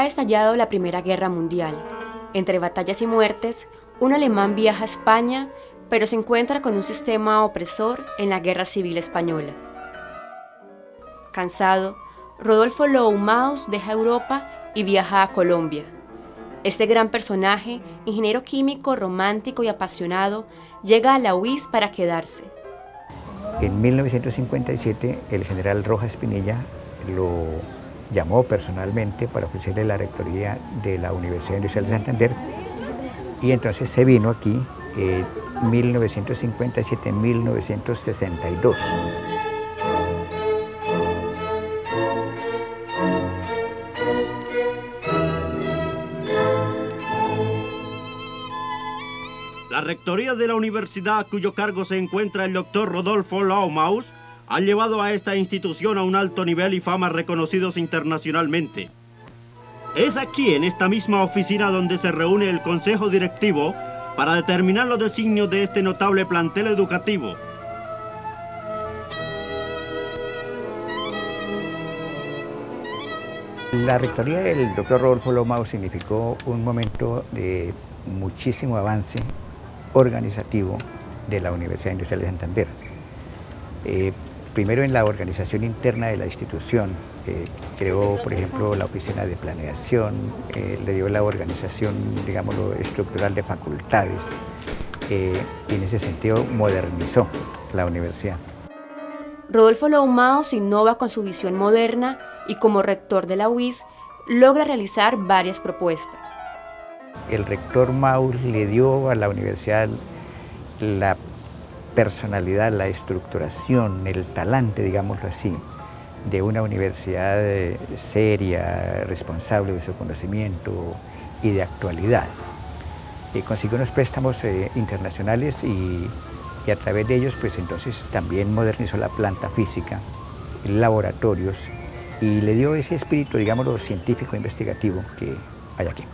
Ha estallado la Primera Guerra Mundial. Entre batallas y muertes, un alemán viaja a España, pero se encuentra con un sistema opresor en la Guerra Civil Española. Cansado, Rodolfo Low-Maus deja Europa y viaja a Colombia. Este gran personaje, ingeniero químico, romántico y apasionado, llega a la UIS para quedarse. En 1957, el general Rojas Pinilla lo llamó personalmente para ofrecerle la rectoría de la Universidad Industrial de Santander, y entonces se vino aquí en 1957-1962. La rectoría de la universidad, a cuyo cargo se encuentra el doctor Rodolfo Low-Maus, ha llevado a esta institución a un alto nivel y fama reconocidos internacionalmente. Es aquí, en esta misma oficina, donde se reúne el consejo directivo para determinar los designios de este notable plantel educativo. La rectoría del doctor Rodolfo Low-Maus significó un momento de muchísimo avance organizativo de la Universidad Industrial de Santander. Primero en la organización interna de la institución, creó, por ejemplo, la oficina de planeación, le dio la organización, digámoslo, estructural de facultades, y en ese sentido modernizó la universidad. Rodolfo Low-Maus innova con su visión moderna y como rector de la UIS logra realizar varias propuestas. El rector Maus le dio a la universidad la personalidad, la estructuración, el talante, digámoslo así, de una universidad seria, responsable de su conocimiento y de actualidad. Consiguió unos préstamos internacionales y a través de ellos, pues entonces también modernizó la planta física, laboratorios, y le dio ese espíritu, digámoslo, científico investigativo que hay aquí.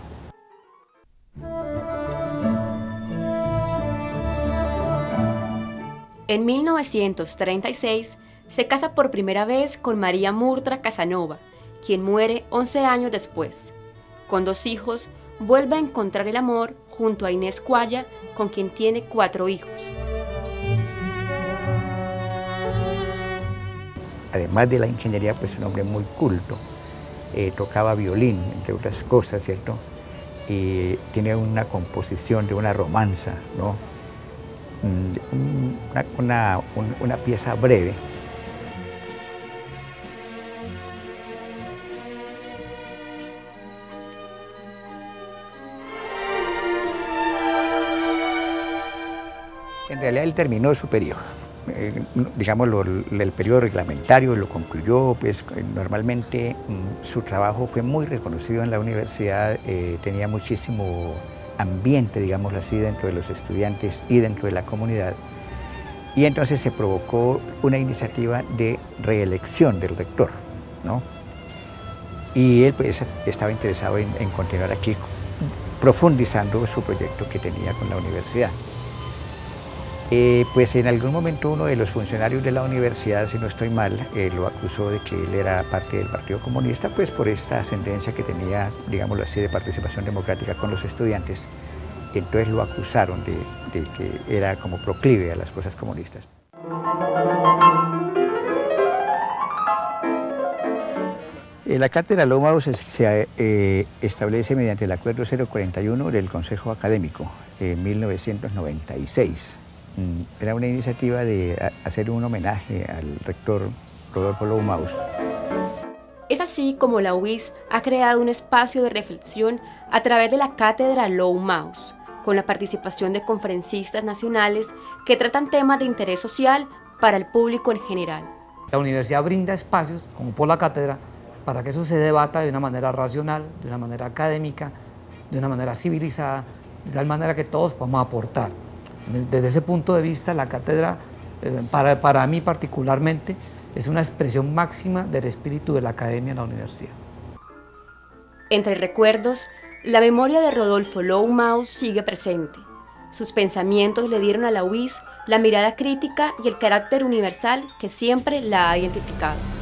En 1936 se casa por primera vez con María Murtra Casanova, quien muere 11 años después. Con 2 hijos, vuelve a encontrar el amor junto a Inés Cuaya, con quien tiene 4 hijos. Además de la ingeniería, pues un hombre muy culto, tocaba violín, entre otras cosas, ¿cierto? Y tiene una composición de una romanza, ¿no? Una pieza breve. En realidad él terminó su periodo, digamos el periodo reglamentario lo concluyó, pues normalmente su trabajo fue muy reconocido en la universidad, tenía muchísimo ambiente, digámoslo así, dentro de los estudiantes y dentro de la comunidad, y entonces se provocó una iniciativa de reelección del rector, ¿no? Y él pues estaba interesado en continuar aquí profundizando su proyecto que tenía con la universidad. Pues en algún momento uno de los funcionarios de la universidad, si no estoy mal, lo acusó de que él era parte del Partido Comunista, pues por esta ascendencia que tenía, digámoslo así, de participación democrática con los estudiantes. Entonces lo acusaron de que era como proclive a las cosas comunistas. La cátedra Low-Maus se establece mediante el Acuerdo 041 del Consejo Académico en 1996. Era una iniciativa de hacer un homenaje al rector Rodolfo Low-Maus. Es así como la UIS ha creado un espacio de reflexión a través de la cátedra Low-Maus, con la participación de conferencistas nacionales que tratan temas de interés social para el público en general. La universidad brinda espacios, como por la cátedra, para que eso se debata de una manera racional, de una manera académica, de una manera civilizada, de tal manera que todos podamos aportar. Desde ese punto de vista, la cátedra, para mí particularmente, es una expresión máxima del espíritu de la academia en la universidad. Entre recuerdos, la memoria de Rodolfo Low-Maus sigue presente. Sus pensamientos le dieron a la UIS la mirada crítica y el carácter universal que siempre la ha identificado.